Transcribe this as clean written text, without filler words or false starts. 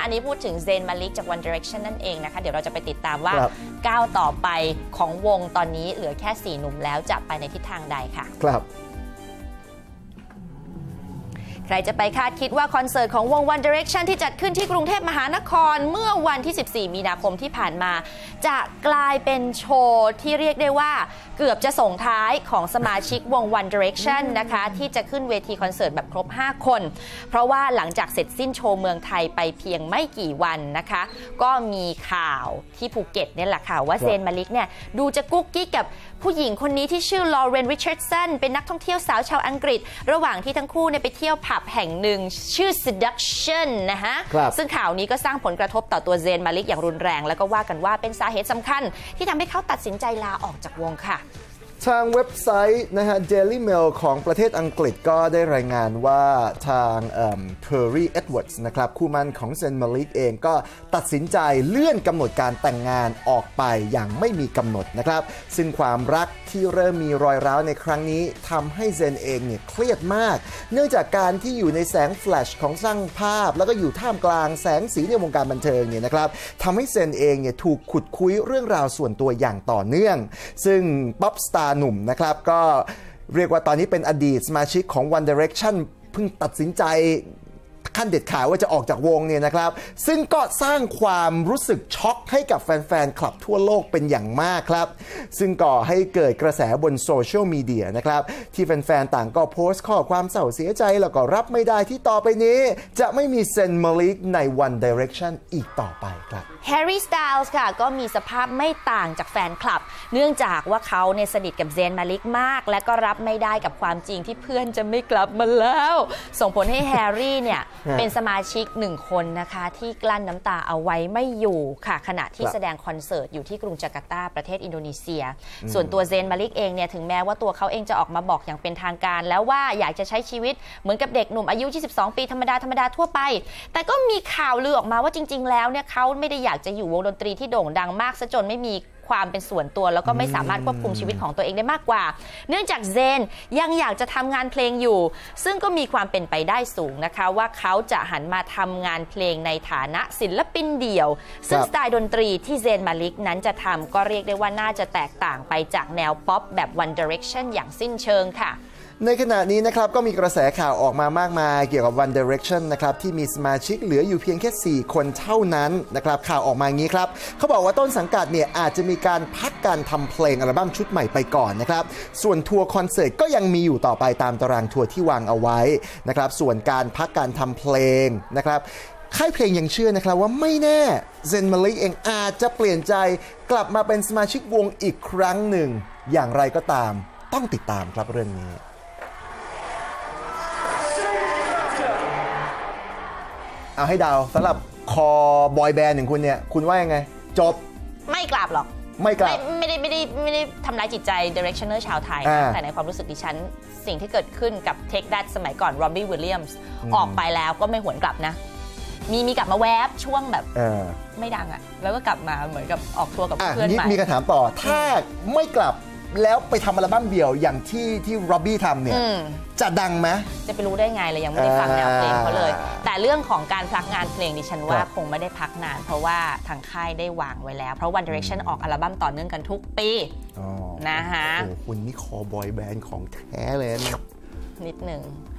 อันนี้พูดถึงเซนมาลิกจาก One Direction นั่นเองนะคะเดี๋ยวเราจะไปติดตามว่าก้าวต่อไปของวงตอนนี้เหลือแค่4 หนุ่มแล้วจะไปในทิศทางใดค่ะครับใครจะไปคาดคิดว่าคอนเสิร์ตของวง One Direction ที่จัดขึ้นที่กรุงเทพมหานครเมื่อวันที่14 มีนาคมที่ผ่านมาจะกลายเป็นโชว์ที่เรียกได้ว่าเกือบจะส่งท้ายของสมาชิกวง One Direction นะคะที่จะขึ้นเวทีคอนเสิร์ตแบบครบ5 คนเพราะว่าหลังจากเสร็จสิ้นโชว์เมืองไทยไปเพียงไม่กี่วันนะคะก็มีข่าวที่ภูเก็ตเนี่ยแหละค่ะว่าเซนมาลิกเนี่ยดูจะกุ๊กกิ๊กกับผู้หญิงคนนี้ที่ชื่อลอเรน ริชาร์ดสันเป็นนักท่องเที่ยวสาวชาวอังกฤษระหว่างที่ทั้งคู่เนี่ยไปเที่ยวผับแห่งหนึ่งชื่อ Seduction นะฮะซึ่งข่าวนี้ก็สร้างผลกระทบต่อตัวเซนมาลิกอย่างรุนแรงแล้วก็ว่ากันว่าเป็นสาเหตุสำคัญที่ทำให้เขาตัดสินใจลาออกจากวงค่ะทางเว็บไซต์นะฮะ Daily Mail ของประเทศอังกฤษก็ได้รายงานว่าทางPerry Edwards นะครับคู่มั่นของเซนมาลิกเองก็ตัดสินใจเลื่อนกำหนดการแต่งงานออกไปอย่างไม่มีกำหนดนะครับซึ่งความรักที่เริ่มมีรอยร้าวในครั้งนี้ทำให้เซนเองเนี่ยเครียดมากเนื่องจากการที่อยู่ในแสงแฟลชของสร้างภาพแล้วก็อยู่ท่ามกลางแสงสีในวงการบันเทิงเนี่ยนะครับทำให้เซนเองเนี่ยถูกขุดคุยเรื่องราวส่วนตัวอย่างต่อเนื่องซึ่งป๊อปสตาร์หนุ่มนะครับก็เรียกว่าตอนนี้เป็นอดีตสมาชิกของ One Direction เพิ่งตัดสินใจขั้นเด็ดขาดว่าจะออกจากวงเนี่ยนะครับซึ่งก็สร้างความรู้สึกช็อกให้กับแฟนๆคลับทั่วโลกเป็นอย่างมากครับซึ่งก่อให้เกิดกระแสบนโซเชียลมีเดียนะครับที่แฟนๆต่างก็โพสต์ข้อความเศร้าเสียใจแล้วก็รับไม่ได้ที่ต่อไปนี้จะไม่มีเซนมาลิกใน One Direction อีกต่อไปครับแฮร์รี่ สไตล์ส์ค่ะก็มีสภาพไม่ต่างจากแฟนคลับเนื่องจากว่าเขาเนี่ยสนิทกับเซนมาลิกมากและก็รับไม่ได้กับความจริงที่เพื่อนจะไม่กลับมาแล้วส่งผลให้แฮร์รี่เนี่ยเป็นสมาชิก1 คนนะคะที่กลั้นน้ำตาเอาไว้ไม่อยู่ค่ะขณะที่แสดงคอนเสิร์ตอยู่ที่กรุงจาการ์ตาประเทศอินโดนีเซียส่วนตัวเซนมาลิกเองเนี่ยถึงแม้ว่าตัวเขาเองจะออกมาบอกอย่างเป็นทางการแล้วว่าอยากจะใช้ชีวิตเหมือนกับเด็กหนุ่มอายุ22 ปีธรรมดาทั่วไปแต่ก็มีข่าวลือออกมาว่าจริงๆแล้วเนี่ยเขาไม่ได้อยากจะอยู่วงดนตรีที่โด่งดังมากซะจนไม่มีความเป็นส่วนตัวแล้วก็ไม่สามารถควบคุมชีวิตของตัวเองได้มากกว่าเนื่องจากเซนยังอยากจะทำงานเพลงอยู่ซึ่งก็มีความเป็นไปได้สูงนะคะว่าเขาจะหันมาทำงานเพลงในฐานะศิลปินเดี่ยวซึ่งสไตล์ดนตรีที่เซนมาลิกนั้นจะทำก็เรียกได้ว่าน่าจะแตกต่างไปจากแนวป๊อปแบบ One Direction อย่างสิ้นเชิงค่ะในขณะนี้นะครับก็มีกระแสข่าวออกมามากมายเกี่ยวกับ One Direction นะครับที่มีสมาชิกเหลืออยู่เพียงแค่4 คนเท่านั้นนะครับข่าวออกมาอย่างนี้ครับเขาบอกว่าต้นสังกัดเนี่ยอาจจะมีการพักการทำเพลงอัลบั้มชุดใหม่ไปก่อนนะครับส่วนทัวร์คอนเสิร์ตก็ยังมีอยู่ต่อไปตามตารางทัวร์ที่วางเอาไว้นะครับส่วนการพักการทำเพลงนะครับค่ายเพลงยังเชื่อนะครับว่าไม่แน่เซนมาลิกเองอาจจะเปลี่ยนใจกลับมาเป็นสมาชิกวงอีกครั้งหนึ่งอย่างไรก็ตามต้องติดตามครับเรื่องนี้เอาให้ดาวสำหรับคอบอยแบนด์ของคุณเนี่ยคุณว่ายังไงจบไม่กลับหรอกไม่กลับไม่ได้ทำร้ายจิตใจ Directioner ชาวไทยแต่ในความรู้สึกดิฉันสิ่งที่เกิดขึ้นกับ Take That สมัยก่อน Robbie Williams ออกไปแล้วก็ไม่หวนกลับนะมีกลับมาแวบช่วงแบบไม่ดังอ่ะแล้วก็กลับมาเหมือนกับออกทัวร์กับเพื่อนใหม่มีคำถามต่อถ้าไม่กลับแล้วไปทำอัลบั้มเดี่ยวอย่างที่ร็อบบี้ทำเนี่ยจะดังไหมจะไปรู้ได้ไงเลยยังไม่ได้ฟังแนวเพลงเขาเลยแต่เรื่องของการพักงานเพลงดิฉันว่าคงไม่ได้พักนานเพราะว่าทางค่ายได้วางไว้แล้วเพราะ One Direction ออกอัลบั้มต่อเนื่องกันทุกปีนะฮะโอ้คุณนี่คอบอยแบนด์ของแท้เลยนิดหนึ่ง